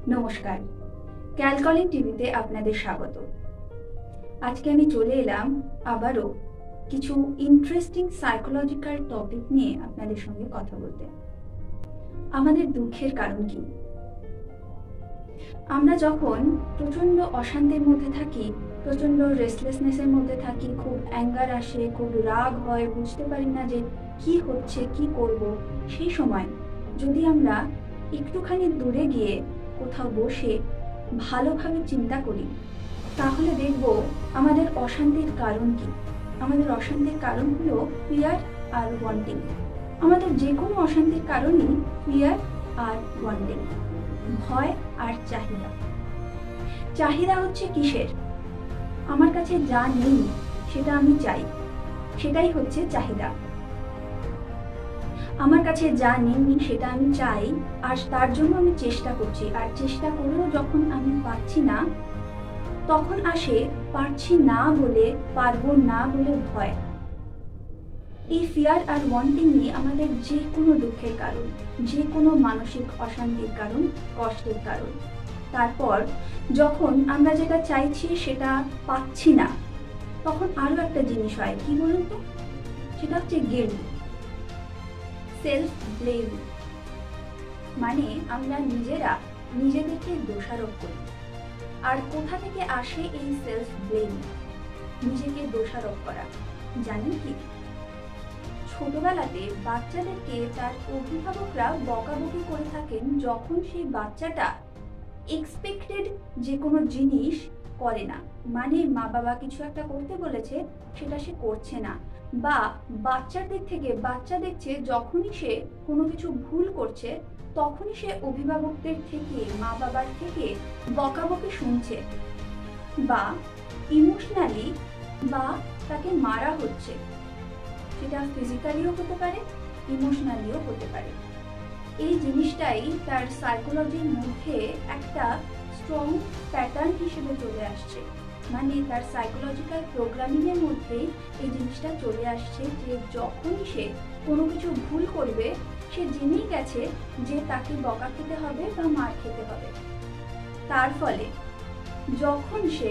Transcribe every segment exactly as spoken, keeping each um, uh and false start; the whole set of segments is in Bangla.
নমস্কার, ক্যালকলিং টিভিতে আপনাদের স্বাগত। আজকে আমি চলে এলাম আবারও কিছু ইন্টারেস্টিং সাইকোলজিক্যাল টপিক নিয়ে আপনাদের সঙ্গে কথা বলতে। আমাদের দুঃখের কারণ কি? আমরা যখন প্রচন্ড অশান্তির মধ্যে থাকি, প্রচন্ড রেস্টলেসনেসের মধ্যে থাকি, খুব অ্যাঙ্গার আসে, খুব রাগ হয়, বুঝতে পারি না যে কি হচ্ছে, কি করব, সেই সময় যদি আমরা একটুখানি দূরে গিয়ে কোথাও বসে ভালোভাবে চিন্তা করি, তাহলে দেখব আমাদের অশান্তির কারণ কি। আমাদের অশান্তির কারণ হলো ফিয়ার আর ওয়ান্টিং। আমাদের যে কোনো অশান্তির কারণই ফিয়ার আর ওয়ান্টিং, ভয় আর চাহিদা। চাহিদা হচ্ছে কিসের? আমার কাছে যা নেই সেটা আমি চাই, সেটাই হচ্ছে চাহিদা। আমার কাছে যা নেই সেটা আমি চাই, আর তার জন্য আমি চেষ্টা করছি, আর চেষ্টা করলেও যখন আমি পাচ্ছি না, তখন আসে পারছি না বলে, পারবো না বলে ভয়। এই ফিয়ার আর ওয়ান্টিং নিয়ে আমাদের যে কোনো দুঃখের কারণ, যে কোনো মানসিক অশান্তির কারণ, কষ্টের কারণ। তারপর যখন আমরা যেটা চাইছি সেটা পাচ্ছি না, তখন আরো একটা জিনিস হয়, কি বলুন তো? সেটা হচ্ছে গিল্ট, সেলফ ব্লেম। মানে আমরা নিজেরা নিজেদেরকে দোষারোপ করি। আর কোথা থেকে আসে এই সেলফ ব্লেম, নিজেকে দোষারোপ করা? জানেন কি? ছোটবেলাতে বাচ্চাদেরকে তার অভিভাবকরা বকাবকি করে থাকেন যখন সেই বাচ্চাটা এক্সপেক্টেড যে কোনো জিনিস করে না। মানে মা বাবা কিছু একটা করতে বলেছে, সেটা সে করছে না, বা বাচ্চাদের থেকে বাচ্চা দেখছে যখনই সে কোনো কিছু ভুল করছে, তখনই সে অভিভাবকদের থেকে, মা বাবার থেকে বকাবকি শুনছে, বা ইমোশনালি বা তাকে মারা হচ্ছে। সেটা ফিজিক্যালিও হতে পারে, ইমোশনালিও হতে পারে। এই জিনিসটাই তার সাইকোলজির মধ্যে একটা স্ট্রং প্যাটার্ন হিসেবে চলে আসছে। মানে তার সাইকোলজিক্যাল প্রোগ্রামিংয়ের মধ্যে এই জিনিসটা চলে আসছে যে যখনই সে কোনো কিছু ভুল করবে, সে জেনেই গেছে যে তাকে বকা খেতে হবে বা মার খেতে হবে। তার ফলে যখন সে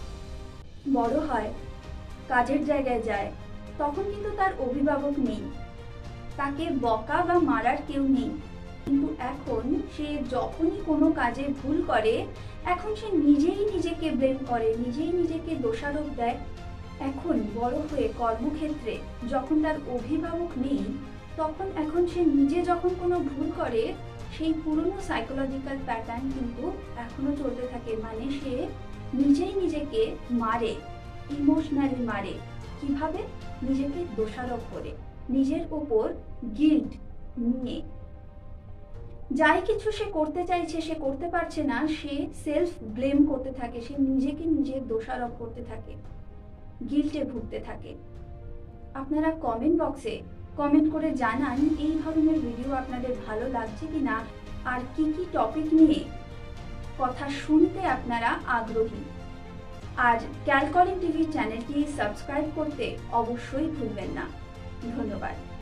বড় হয়, কাজের জায়গায় যায়, তখন কিন্তু তার অভিভাবক নেই, তাকে বকা বা মারার কেউ নেই। কিন্তু এখন সে যখনই কোনো কাজে ভুল করে, এখন সে নিজেই নিজেকে ব্লেম করে, নিজেই নিজেকে দোষারোপ দেয়। এখন বড় হয়ে কর্মক্ষেত্রে যখন তার অভিভাবক নেই, তখন এখন সে নিজে যখন কোনো ভুল করে, সেই পুরনো সাইকোলজিক্যাল প্যাটার্ন কিন্তু এখনো চলতে থাকে। মানে সে নিজেই নিজেকে মারে, ইমোশনালি মারে। কিভাবে? নিজেকে দোষারোপ করে, নিজের উপর গিল্ট নিয়ে। যাই কিছু সে করতে চাইছে সে করতে পারছে না, সে সেলফ ব্লেম করতে থাকে, সে নিজেকে নিজে দোষারোপ করতে থাকে, গিল্টে ভুগতে থাকে। আপনারা কমেন্ট বক্সে কমেন্ট করে জানান এই ধরনের ভিডিও আপনাদের ভালো লাগছে কিনা, আর কি কি টপিক নিয়ে কথা শুনতে আপনারা আগ্রহী। আর ক্যালকলিং টিভি চ্যানেলটি সাবস্ক্রাইব করতে অবশ্যই ভুলবেন না। ধন্যবাদ।